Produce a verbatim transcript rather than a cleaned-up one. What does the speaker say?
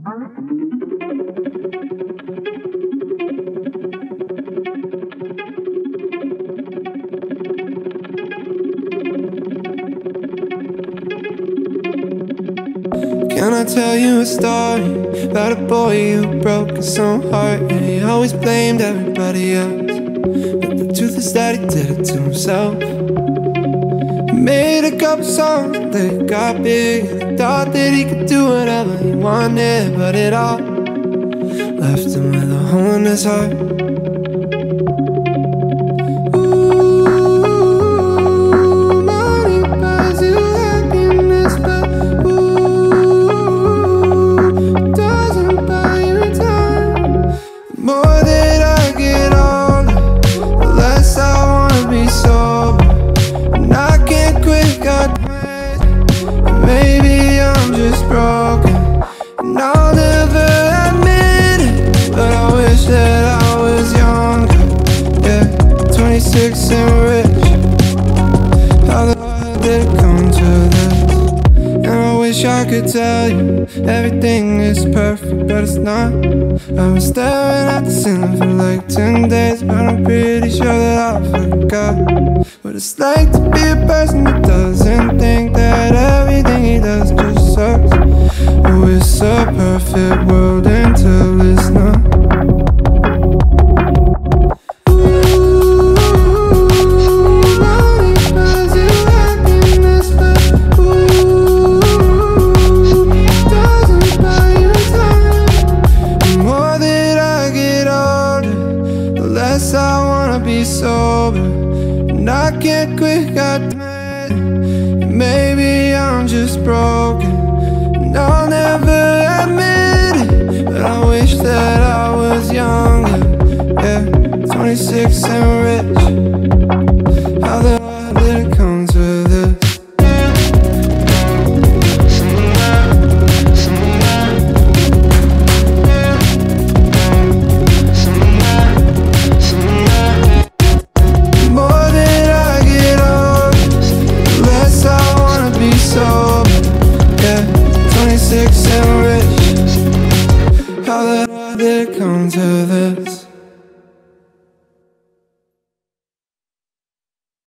Can I tell you a story about a boy who broke his own heart? And he always blamed everybody else, but the truth is that he did it to himself. He made a couple songs and they got big, and he thought that he could do whatever he wanted, but it all left him with a hole in his heart. Maybe I'm just broken, and I'll never admit it, but I wish that I was younger, yeah, twenty-six and rich. How the hell did it come to this? And I wish I could tell you everything is perfect, but it's not. I was staring at the ceiling for like ten days, but I'm pretty sure that I forgot what it's like to be a person that doesn't think that everything he does just sucks. Oh, it's a perfect world until it's not. I wanna be sober, and I can't quit, goddamn it. Maybe I'm just broken, and I'll never admit it, but I wish that I was younger, yeah, twenty-six and rich. How the hell did it come to this? twenty-six and rich. How the hell did it come to this?